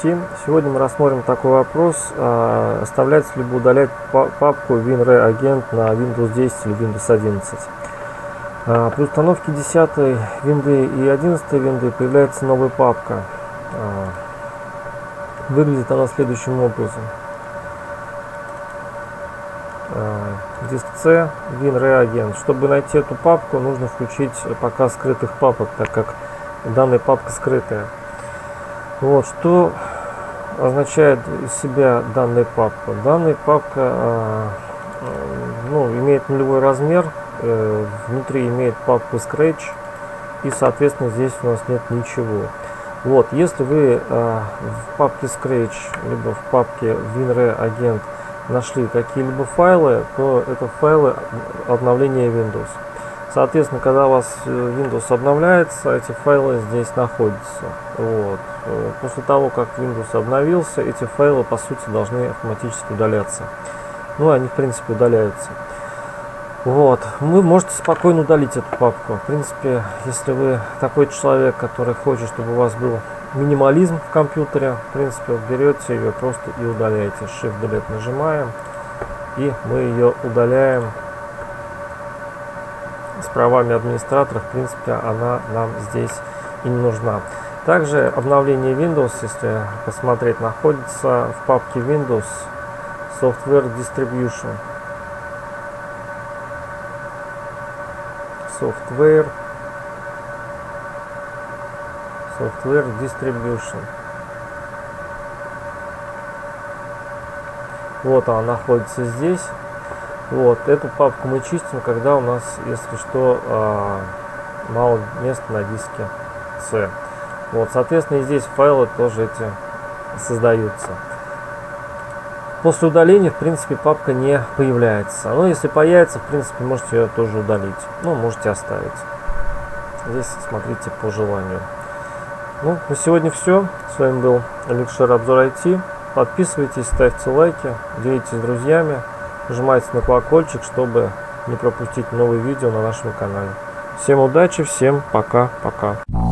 IT. Сегодня мы рассмотрим такой вопрос, оставлять либо удалять папку WinRe-агент на Windows 10 или Windows 11. При установке 10 винды и 11 винды появляется новая папка. Выглядит она следующим образом. Диск C, WinRe-агент. Чтобы найти эту папку, нужно включить показ скрытых папок, так как данная папка скрытая. Вот, что означает из себя данная папка? Данная папка имеет нулевой размер, внутри имеет папку Scratch, и соответственно здесь у нас нет ничего. Вот, если вы в папке Scratch либо в папке WinRe-агент нашли какие-либо файлы, то это файлы обновления Windows. Соответственно, когда у вас Windows обновляется, эти файлы здесь находятся. Вот. После того, как Windows обновился, эти файлы по сути должны автоматически удаляться. Ну, они в принципе удаляются. Вот. Вы можете спокойно удалить эту папку. В принципе, если вы такой человек, который хочет, чтобы у вас был минимализм в компьютере, в принципе, берете ее просто и удаляете. Shift-Delete нажимаем, и мы ее удаляем. С правами администратора, в принципе, она нам здесь и не нужна. Также обновление Windows, если посмотреть, находится в папке Windows Software Distribution. Software Distribution. Вот она находится здесь. Вот, эту папку мы чистим, когда у нас, если что, мало места на диске C. Вот, соответственно, и здесь файлы тоже эти создаются. После удаления, в принципе, папка не появляется. Но если появится, в принципе, можете ее тоже удалить. Ну, можете оставить. Здесь смотрите по желанию. Ну, на сегодня все. С вами был Эликшер Обзор IT. Подписывайтесь, ставьте лайки, делитесь с друзьями. Нажимайте на колокольчик, чтобы не пропустить новые видео на нашем канале. Всем удачи, всем пока-пока.